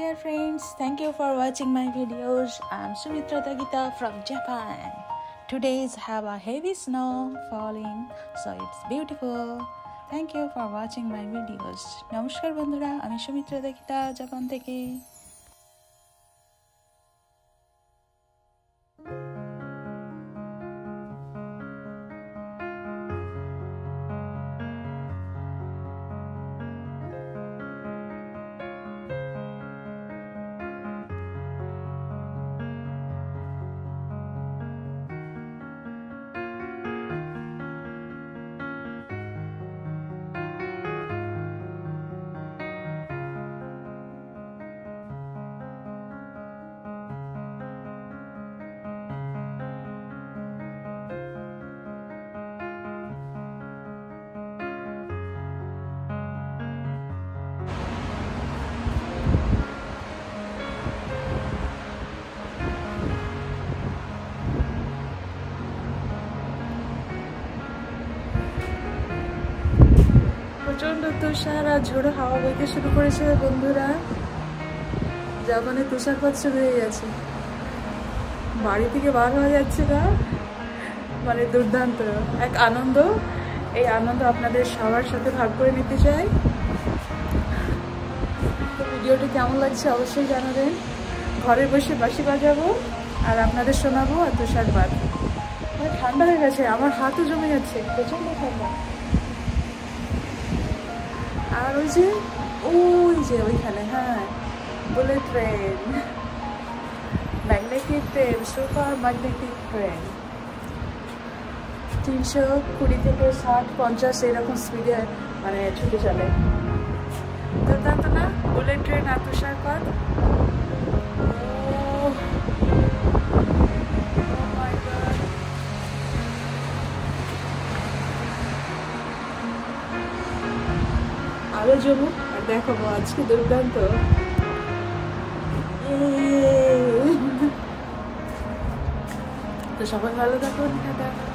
dear friends, thank you for watching my videos. I'm Sumitra Tagita from Japan. Today's have a heavy snow falling, so it's beautiful. Thank you for watching my videos. নমস্কার বন্ধুরা, আমি Sumitra তগিতা Japan থেকে। প্রচন্ড তুষার আর ঝোড়ো হাওয়া বইতে শুরু করেছে বন্ধুরা। জাপানে তুষারপাত শুরু হয়ে গেছে, বাড়ি থেকে বার হওয়া যাচ্ছে না। মানে দুর্দান্ত এক আনন্দ। এই আনন্দ আপনাদের সবার সাথে ভাগ করে নিতে চাই। তো ভিডিওটি কেমন লাগছে অবশ্যই জানাবেন। ঘরে বসে বাঁশি বাজাবো আর আপনাদের শোনাবো আর তুষারপাত। ঠান্ডা হয়ে গেছে, আমার হাতও জমে যাচ্ছে, প্রচন্ড ঠান্ডা। আর ওই যে ওইখানে, হ্যাঁ, bullet train, magnetic train, super magnetic train 320 থেকে 60-50 এরকম স্পিডে মানে ছুটে চলে। দুর্দান্ত না বুলেট ট্রেন আর তুষারপাত। আরো জমুক আর দেখাবো আজকে দুর্দান্ত। তো সবাই ভালো থাকুন।